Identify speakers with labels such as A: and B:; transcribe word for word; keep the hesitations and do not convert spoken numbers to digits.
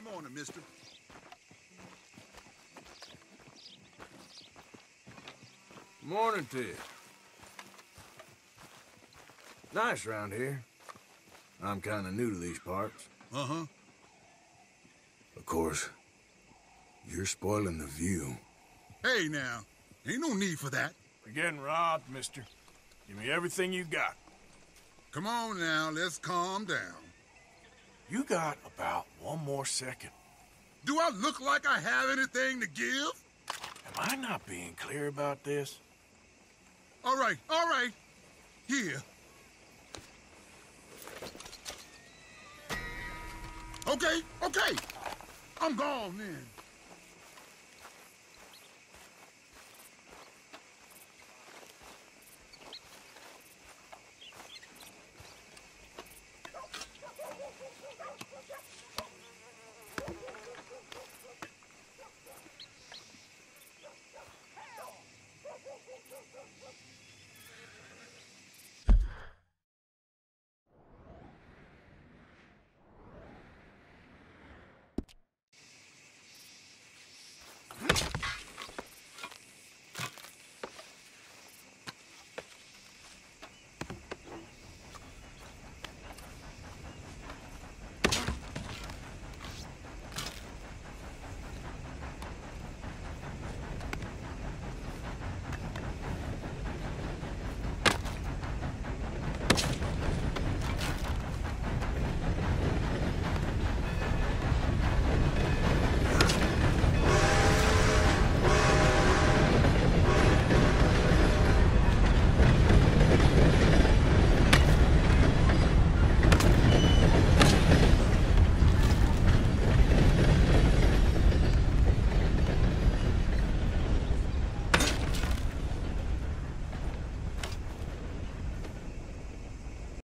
A: morning, mister.
B: Morning to you. Nice round here. I'm kind of new to these parts.
A: Uh-huh.
B: Of course, you're spoiling the view.
A: Hey, now. Ain't no need for that.
C: We're getting robbed, mister. Give me everything you got.
A: Come on now, let's calm down.
C: You got about one more second.
A: Do I look like I have anything to give?
C: Am I not being clear about this?
A: All right, all right. Here. Okay, okay. I'm gone then.